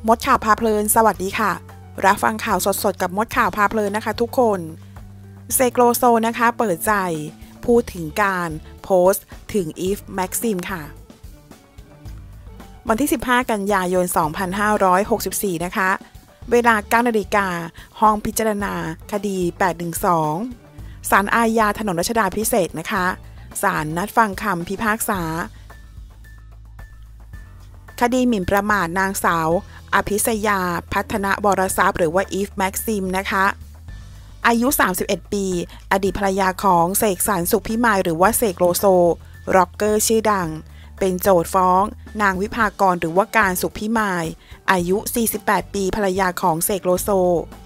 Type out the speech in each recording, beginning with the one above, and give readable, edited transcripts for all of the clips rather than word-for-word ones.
มดข่าวพาเพลินสวัสดีค่ะรับฟังข่าวสดๆกับมดข่าวพาเพลินนะคะทุกคนเซโกโลโซนะคะเปิดใจพูดถึงการโพสต์ถึงอีฟแม็กซิมค่ะวันที่15กันยายน2564นะคะเวลา 9 นาฬิกาห้องพิจารณาคดี812ศาลอาญาถนนรัชดาภิเษกนะคะศาลนัดฟังคำพิพากษาคดีหมิ่นประมาทนางสาวอภิษยาพัฒนบรทรัพย์หรือว่าอีฟแม็กซิมนะคะอายุ31ปีอดีตภรรยาของเสกสรรสุขพิมายหรือว่าเสกโลโซร็อกเกอร์ชื่อดังเป็นโจทก์ฟ้องนางวิภากรหรือว่าการสุขพิมายอายุ48ปีภรรยาของเสกโลโซ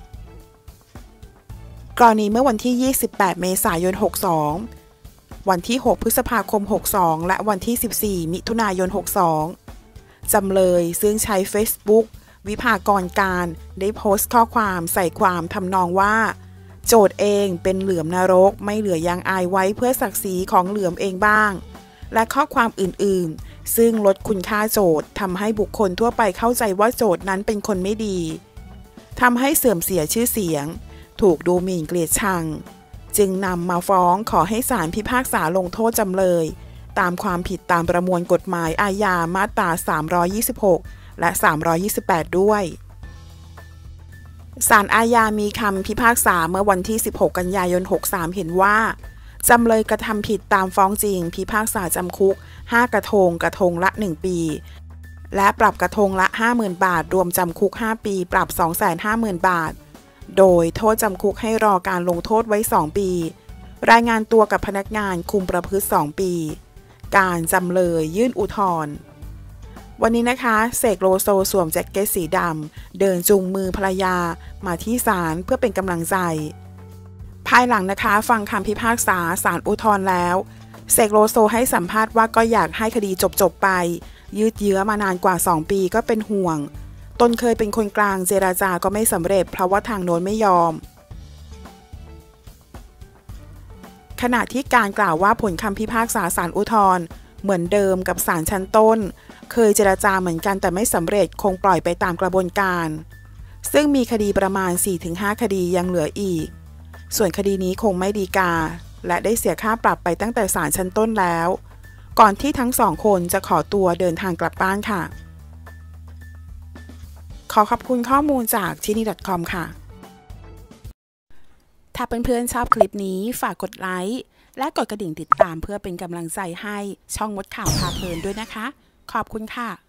กรณีเมื่อวันที่28เมษายน62วันที่6พฤษภาคม62และวันที่14มิถุนายน62จำเลยซึ่งใช้ Facebook วิภากรการได้โพสต์ข้อความใส่ความทำนองว่าโจทก์เองเป็นเหลือมนรกไม่เหลือยางอายไว้เพื่อศักดิ์ศรีของเหลือมเองบ้างและข้อความอื่นๆซึ่งลดคุณค่าโจทก์ทำให้บุคคลทั่วไปเข้าใจว่าโจทก์นั้นเป็นคนไม่ดีทำให้เสื่อมเสียชื่อเสียงถูกดูหมิ่นเกลียดชังจึงนำมาฟ้องขอให้ศาลพิพากษาลงโทษจำเลยตามความผิดตามประมวลกฎหมายอาญามาตรา326และ328ด้วยศาลอาญามีคำพิพากษาเมื่อวันที่16กันยายน63เห็นว่าจำเลยกระทำผิดตามฟ้องจริงพิพากษาจำคุก5กระทงละ1ปีและปรับกระทงละ 50,000 บาทรวมจำคุก5ปีปรับ 250,000 บาทโดยโทษจำคุกให้รอการลงโทษไว้2ปีรายงานตัวกับพนักงานคุมประพฤติ2ปีการจำเลยยื่นอุทธรณ์วันนี้นะคะเสกโลโซสวมแจ็คเก็ตสีดำเดินจูงมือภรรยามาที่ศาลเพื่อเป็นกำลังใจภายหลังนะคะฟังคำพิพากษาศาลอุทธรณ์แล้วเสกโลโซให้สัมภาษณ์ว่าก็อยากให้คดีจบไปยืดเยื้อมานานกว่า2ปีก็เป็นห่วงตนเคยเป็นคนกลางเจรจาก็ไม่สำเร็จเพราะว่าทางโน้นไม่ยอมขณะที่การกล่าวว่าผลคำพิพากษาศาลอุทธรณ์เหมือนเดิมกับศาลชั้นต้นเคยเจรจาเหมือนกันแต่ไม่สำเร็จคงปล่อยไปตามกระบวนการซึ่งมีคดีประมาณ 4-5 คดียังเหลืออีกส่วนคดีนี้คงไม่ฎีกาและได้เสียค่าปรับไปตั้งแต่ศาลชั้นต้นแล้วก่อนที่ทั้งสองคนจะขอตัวเดินทางกลับบ้านค่ะขอขอบคุณข้อมูลจากchini.com ค่ะถ้าเพื่อนๆชอบคลิปนี้ฝากกดไลค์และกดกระดิ่งติดตามเพื่อเป็นกำลังใจให้ช่องมดข่าวพาเพลินด้วยนะคะขอบคุณค่ะ